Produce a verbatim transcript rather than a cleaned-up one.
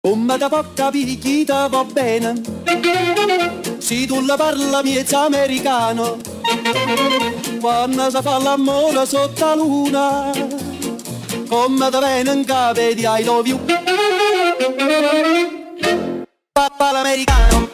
Come da può capire chi te va bene, se tu la parla miezza americano, quando si fa l'amore sotto la luna, come da viene in capo di I love you. Papà l'americano.